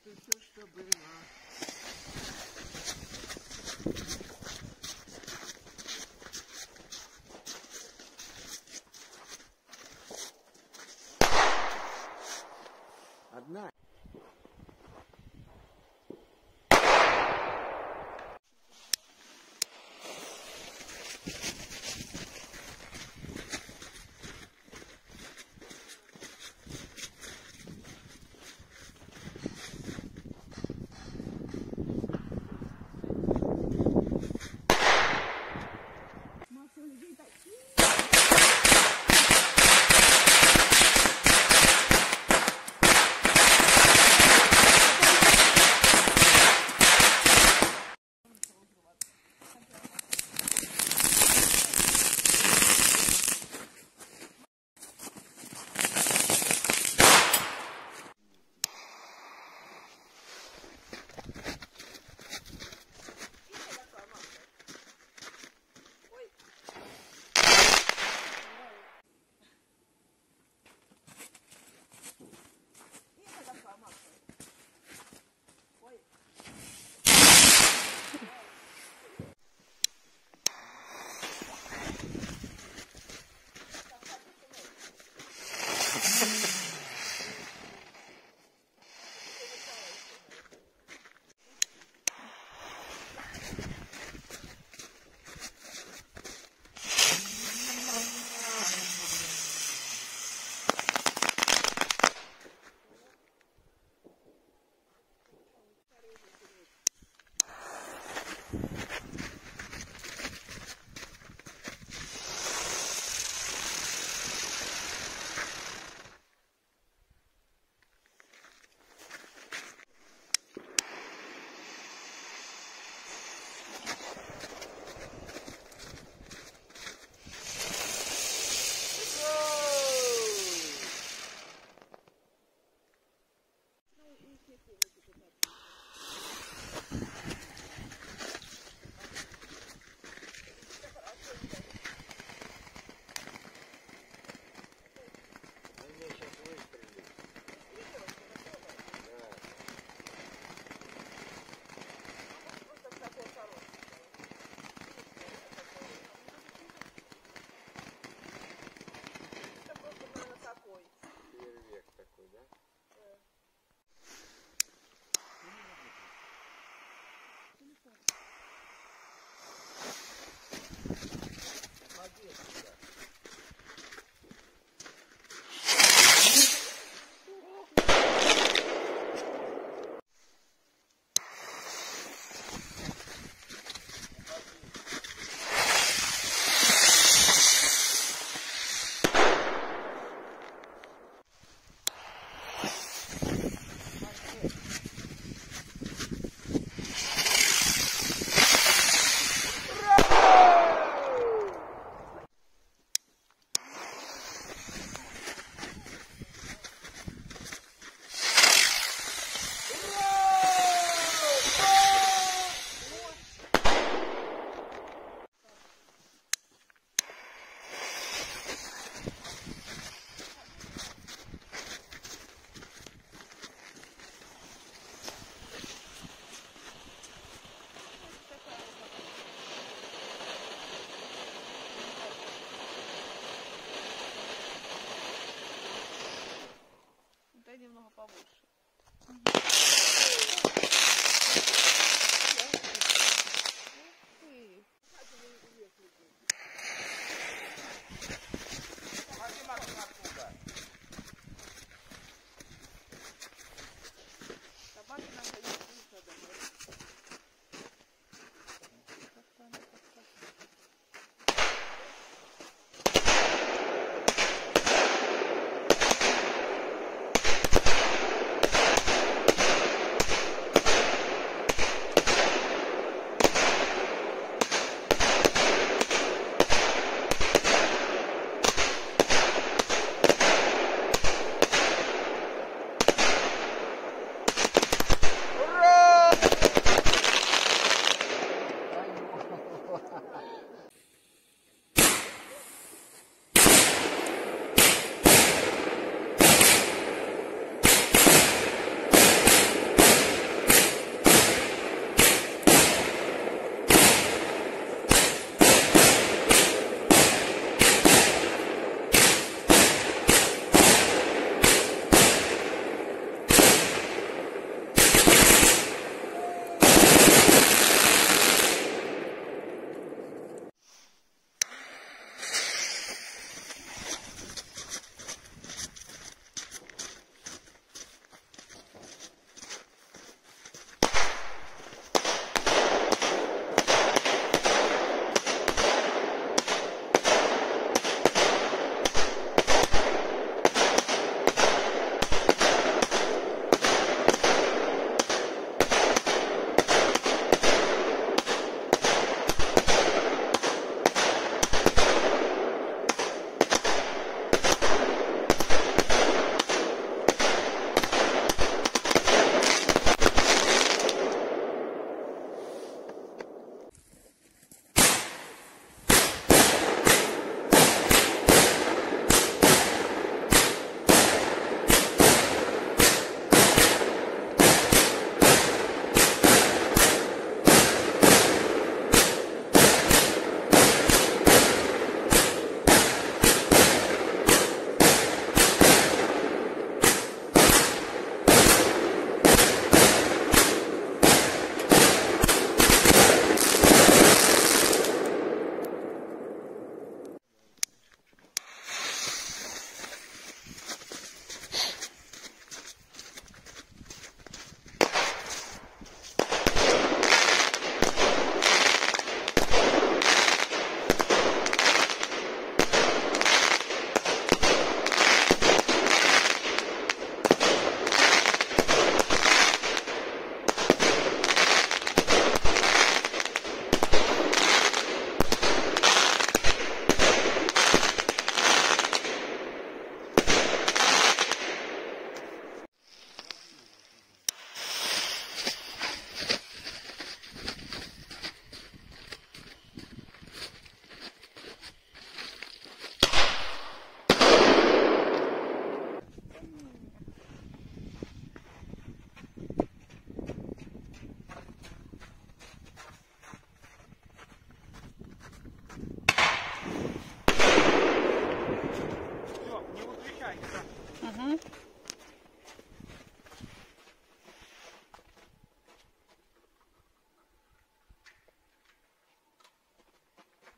это все, что было. Одна.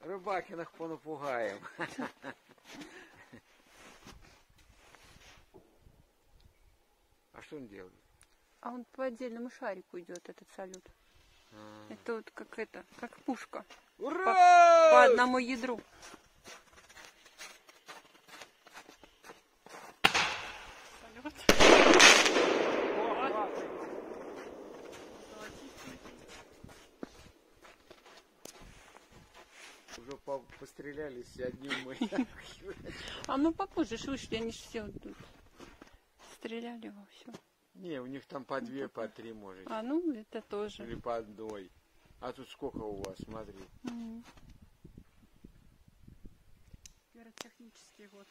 Рыбакиных понапугаем. А что он делает? А он по отдельному шарику идет, этот салют. Это вот как пушка. Ура! По одному ядру. Салют. Уже пострелялись одним мы. А мы попозже ж вышли, они же все вот тут стреляли во все. Не, у них там по две, по три может. А ну это тоже. Или по одной. А тут сколько у вас, смотри. Пиротехнический год.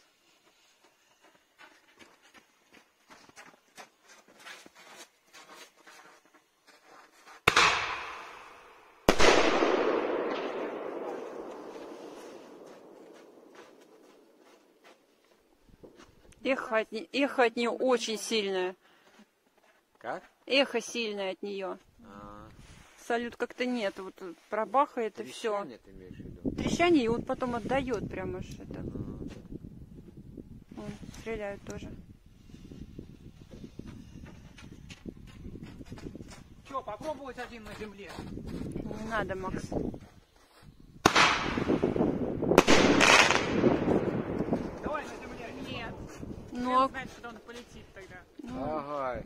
Эхо от нее очень сильное. Как? Эхо сильное от нее. Салют как-то нет. Вот пробахает и все. Трещание ты имеешь в виду? Трещание, и он потом отдает прямо аж это. Вон, стреляют тоже. Че, попробовать один на земле? Не надо, Макс. Давай на земле. Нет. Ну, Знает, куда он полетит тогда. Ага.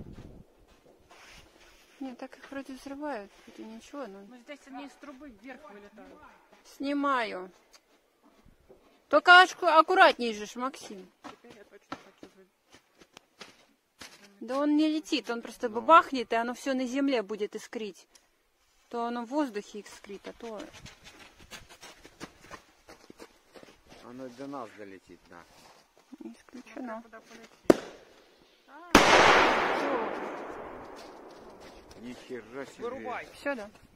нет, так их вроде взрывают. Это ничего, но... Но здесь они из трубы вверх вылетают. Снимаю. Только аккуратней же, Максим. Теперь я точно хочу жить. Да он не летит, он просто бабахнет, и оно все на земле будет искрить. То оно в воздухе искрит, а то... Оно до нас долетит, да. Не исключено. Куда полетит? Ни хера себе. Вырубай. Все, да?